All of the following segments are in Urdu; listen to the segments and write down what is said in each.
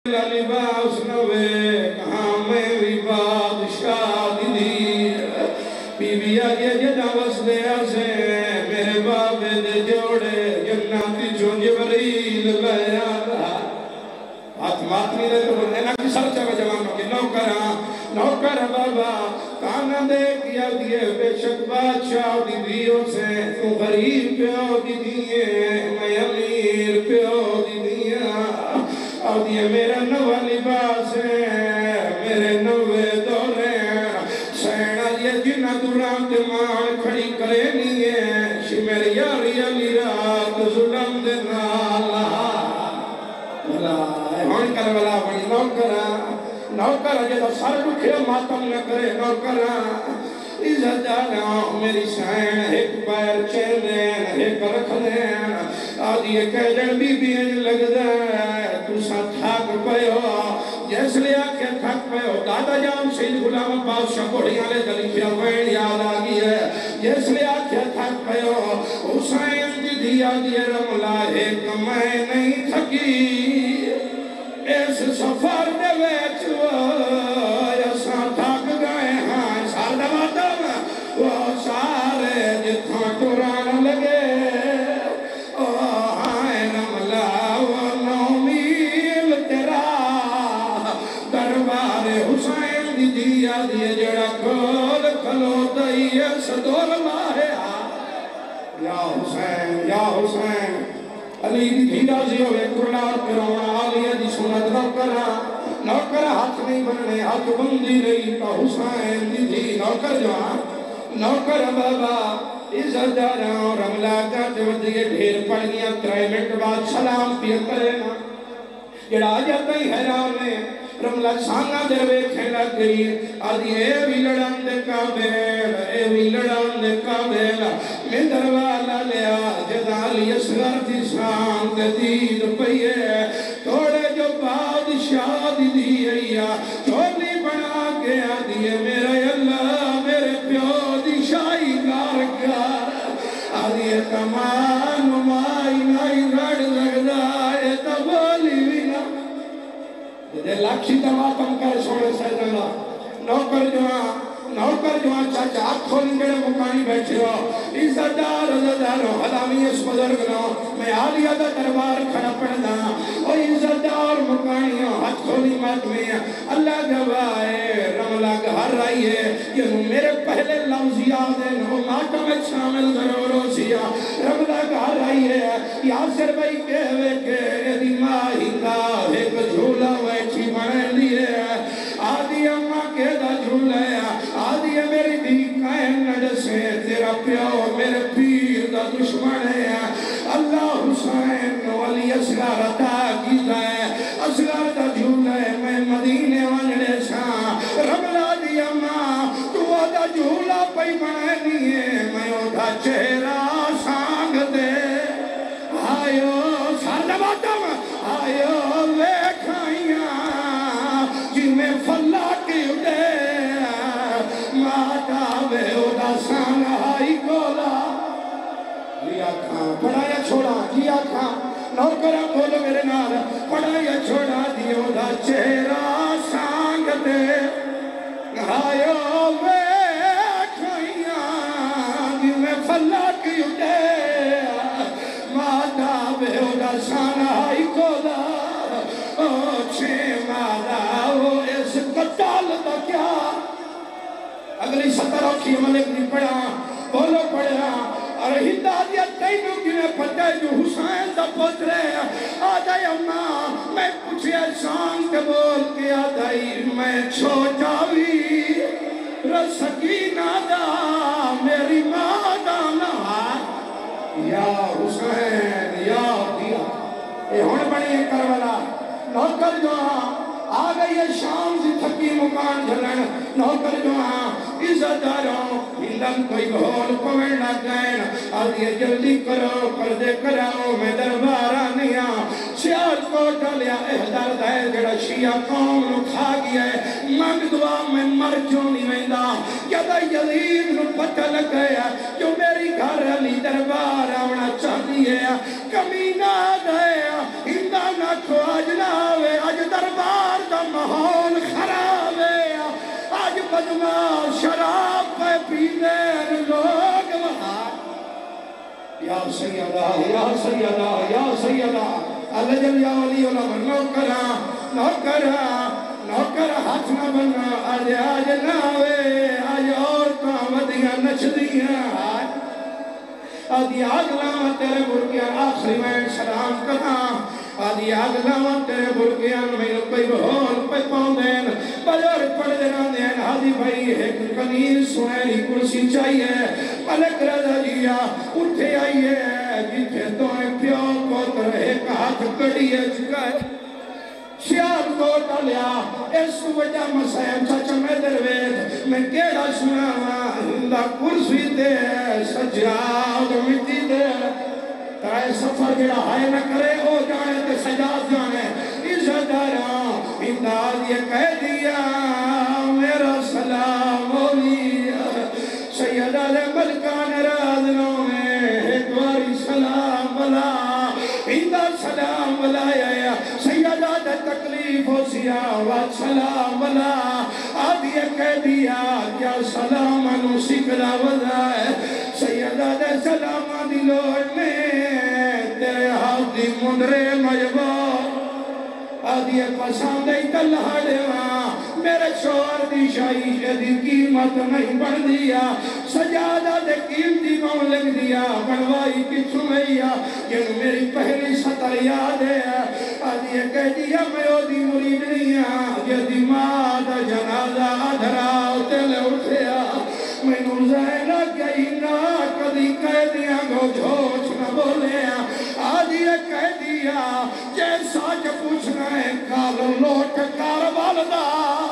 لباس نوے کہاں میں بھی بادشاہ دی بی بی آگے جدا وسدے آسے میرے بابے دے جوڑے جناتی چون جبریل لے آدھا ہاتھ ماتنی دے تو اینا کی سرچہ میں جوانوں کی نوکر بابا کانا دے کیا دیئے بے شک بادشاہ دی دیوں سے تو غریب پیو دی دیئے میں امیر پیو دی دیئے اور دیئے میرا نوہ لباس ہے میرے نوے دورے سینہ دیئے جنہ دوران تمان کھڑی کرے نہیں ہے شی میری یاری علی رات ظلم دینا اللہ ہون کر والا بڑی نوکرہ جدہ سر رکھے ماتم نہ کرے نوکرہ عزت جانا میری سین ایک پیر چین دین ایک رکھ دین آدھی ایک ایجن بی بی انج لگ دین تو سا تھاک پہو جیس لیا کہ تھاک پہو دادا جان سید غلام بادشاہ بڑھیاں لے دلیفیہ وین یاد آگی ہے جیس لیا کہ تھاک پہو حسین دی دیا دیئے رملہ ایک میں نہیں تھکی اس سفر دے ویچو ایسا تھاک گئے ہاں سار دماتا وہ سارے جتھاں قرآن لگے آئے نملا وہ نومیل تیرا دربار حسین دی دیا دیئے جڑا کھول کھلو دئیے صدور ماہے یا حسین علی دی دھیرہ زیو ایک قرآن کرونا آلیہ دی سنت نوکرہ ہاتھ نہیں بننے ہاتھ بندی رہی تا حسین دی دھی نوکر بابا عزت دارا اور رملہ کرتے ودیے ڈھیر پڑ گیا 3 منٹ بعد سلام پیا کرے نا جڑا آجاتا ہی حیران میں رملہ سانگا دروے کھیلا گئی آدھی اے بھی لڑان دے کابیل میں دروالا لیا جدالی اسگر تھی سانگ دید پئیے توڑے جو بادشاہ دی دیا چولی بنا کے آدھیے میرے اللہ میرے پیو دی شاہی کارکار آدھیے کمان مائی نائی رڑ لگدائے تبولی وینا دے لاکھی تماتم کر سوڑے سیدنا نوکر جوان چاچا آپ کھولیں گڑے مکانی بیٹھے ہو عزت دار ہو حلامی اس بزرگ نو میں آلیہ دا دربار کھڑا پڑھنا او عزت دار مکانی ہو ہاتھ کھولی مات میں اللہ گواہے رملہ گھر رہی ہے یہ میرے پہلے لفظ یاد ہے نو ماتا میں شامل ضرور ہو سیا رملہ گھر رہی ہے یاسر بھائی کہوے کہ دی ماہی کا ایک جھولا ویچی بنے لیے آدھی اممہ کے دا جھولا ہے آدھی میری دی کائن نڈ سے تیرا پیو میرے پیر دا دشمن ہے اللہ حسین ولی اصغر عطا کی ہے اصغر دا جھولا ہے میں مدینے وانڈے ساں رملہ دی اممہ تو دا جھولا پئی بنانی ہے میں دا چہرہ سانگ دے آئیو ساردباتم آئیو وے کھائیاں جی میں فلا کی اڑے ماتا بے اوڈا سانگائی کولا لیا کھاں پڑھایا چھوڑا کیا کھاں نوکرہ بولو میرے نال پڑھایا چھوڑا دی اوڈا چہرہ سانگ دے آئیو بے کھائیاں جی میں فلا کی اڑے ماتا بے اوڈا سانگائی کولا چھے مالا وہ اس قتال دا کیا اگلی 17 کی ملک نہیں پڑھا بولو پڑھا اور ہدایت تینوں کی میں پتہ جو حسین دا پترے آدھائی اممہ میں پوچھے شان کے بول کے آدھائی میں چھوٹا بھی رسکینہ دا میری ماں دا نہ یا حسین یا دیا اے ہون بڑی کروالا نوکر جو آگئی ہے شام سے تھکی مکان جھلن نوکر جو عزت داروں ہندن کوئی بھول پوڑ نہ گئن آدھیے جلدی کرو پردے کراؤ میں دربار آنیا سیال کو ڈالیا احدار دائے جڑا شیعہ قوم نو کھا گیا ہے مانگ دعا میں مر جو نہیں ویندہ یدہ یزید نو پتہ لگ گیا جو میری گھر علی دربار آونا چاہتی ہے کمینہ دائے ہندہ نہ کھو آج نہ ہوئے آج دربار مجمع شراب پہ پینے لوگ وہاں یا سیدہ یا سیدہ یا سیدہ اللہ جل یا ولی اللہ نوکر ہاتھ نہ بنا آج ناوے آج عورتاں ودیاں نچ دیاں آدھی آگ لاواں تیرے برگیاں آخری میں سلام کرنا آدھی آگ لاواں تیرے برگیاں میں کوئی بہول پہ پاؤندین بجور پڑھ دینا دین آدھی بھائی ایک کنیر سنہری کرسی چاہیے ملک رضا جیا اٹھے آئیے جتھے تو پیو پوتر ایک ہاتھ کڑیے چکائے شیار کو ٹالیا اس وجہ مسائم چاچا میں دروید میں کیڑا سناوا ہندہ کرسی دے سجاد مٹی دے ترائے سفر جڑا ہائے نہ کرے او جانے تے سجاد جانے عزت دارا امداد یہ کہہ دیا میرا سلام ہوئی سیدہ دے ملکان رازنوں میں ایک باری سلام بلا اندہ سلام بلا یا سیدہ دے تکلیف ہو سیاوات سلام بلا آدھی کہہ دیا کیا سلام انو سکرہ وزائے سیدہ دے سلام دی لوڑ میں تیرے ہاتھ دی مندرے مجبور آدھی پساندے تلہڑے وہاں میرے شوہر دی شاہی دی قیمت نہیں بڑھ دیا سجادہ دے قیمتی مون لگ دیا بڑھوائی کچھو میا کہ میری پہلی سطر یاد ہے آدھی کہہ دیا میں او دی مرید نہیں یہ دی ماں جنازہ دھرا تلے اٹھیا میں نوزینہ کہی نا کدی کہہ دیا گو جھوچ نہ بولے آدھی کہہ دیا جیسا کہ پوچھنا ہے کال لوٹ کار والدہ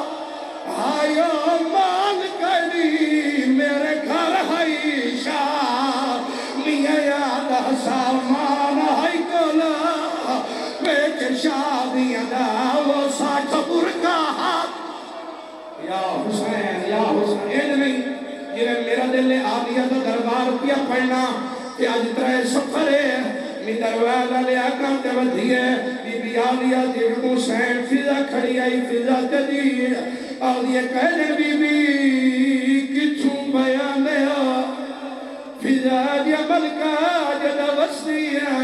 آئیو مان کری میرے گھر ہائی شاہ میاں یاد سامان ہائی کولا بیچ شادیاں دا وہ ساٹھ برکا ہاتھ یا حسین یہ نہیں یہ میرا دل آدیا دا دربار پیا پڑھنا کہ آج ترائے سفر ہے می دروازہ لے آکام تے ودھیے بی بی آدیا دیکھ حسین فضا کھڑی آئی فضا تدیر آدیا کہنے بی بی کچھوں بیان لیا فضا آدیا ملکہ جدہ وستی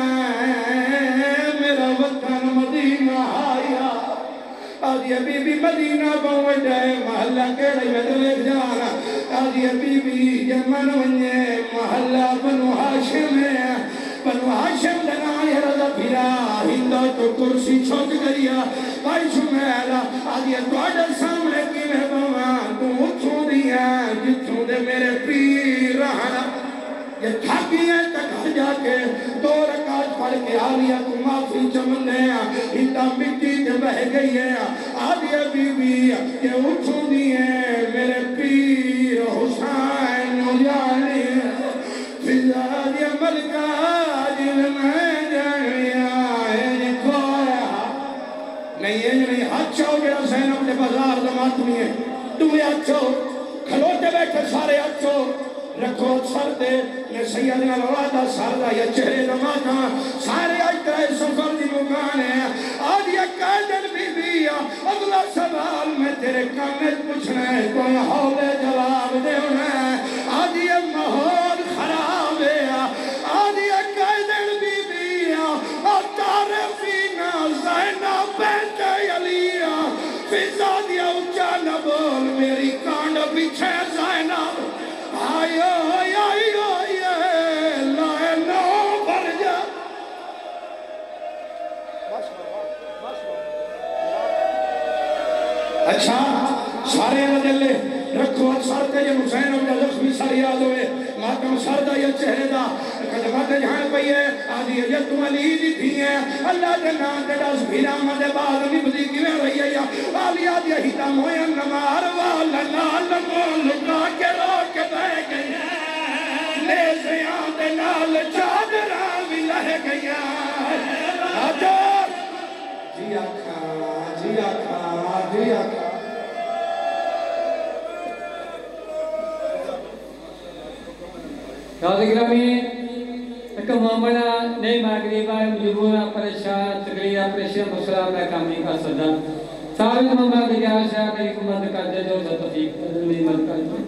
میرا وطن مدینہ آیا آدیا بی بی مدینہ بہت جائے محلہ کیڑے میں دلے جانا آدیا بی بی جمن ونجے محلہ بنو ہاشم ہے بنو ہاشم دنا یہ رضا پھرا ہندو تو کرسی چھوٹ گیا بھائی شمیلہ آدیا توڑا سامنے کی میں بوان تو اٹھوں دیا جتھوں دے میرے پیر رہنا یہ تھاکی ہے تک جا کے دو رکعت پڑھ کے آدیا تو معافی چمن دیا ہندہ مٹی تے بہ گئی ہے آدیا بی بی یہ اٹھوں دیا میرے پیر حسین جانی فضا دیا ملکہ جن میں جانیا ہے کھویا نہیں ہاتھ چاہو جڑا سینم دے بازار دمات میں ہے تمہیں ہاتھ چاہو کھلوٹے بیٹھے سارے ہاتھ چاہو رکھو سر دے میں سیدنا لوادہ سر دا یا چہرے دماتا سارے آج ترائے سفر دی مکان ہے آدیا قیدن بی بی اگلا سوال میں تیرے کامت پوچھنا ہے کوئی حول جواب دے ہونا ہے آدیا ماحول خراب ہے آدیا قیدن بی بی تعرفینا زینہ بینت علیہ فضا دیا اچھا نہ بول میری کانڈ پیچھے زینہ آئیو آئیو آئیو لائے نو بھر جا اچھا سارے مجلے رکھو سر تے جن حسین اپنا زخمی سر یاد ہوئے ماتم سر دا یا چہرے دا قدمات جہاں پئی ہے آدھی یہ تم علی دی تھی ہے اللہ دے نام دے دس بھیرا مدے بعد نبدی کی میں رہی ہے آلی آدھی ہیتا مویا نمار والا نال مول لکا کے روک بہ گیا لیزیاں دے نال چادرہ بھی لہ گیا جی آکھا جی آکھا جی آکھا Kali kami kemampuan nei magriba mujibuna perasaan tegriya perasaan bersalam kami kasadan سارے ممبر کی گزارش ہے میری کو مدد کر دے جو توفیق میری مدد کر دے.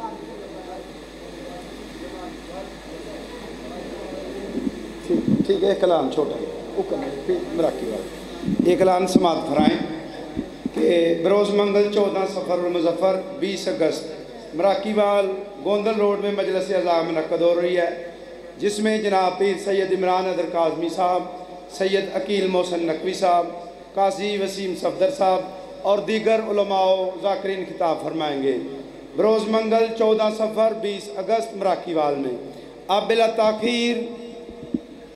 ٹھیک ہے. ایک کلام چھوٹا مراکی والا ایک کلام سماعت فرمائیں کہ بروز منگل 14 صفر المظفر 20 اگست مراکی وال گوندل روڈ میں مجلس اعزاز منعقد ہو رہی ہے، جس میں جناب پیر سید عمران حیدر کاظمی صاحب، سید عقیل محسن نقوی صاحب، قاضی وسیم صفدر صاحب اور دیگر علماء و ذاکرین خطاب فرمائیں گے. بروز منگل 14 صفر 20 اگست مراکی وال میں. اب بلا تاخیر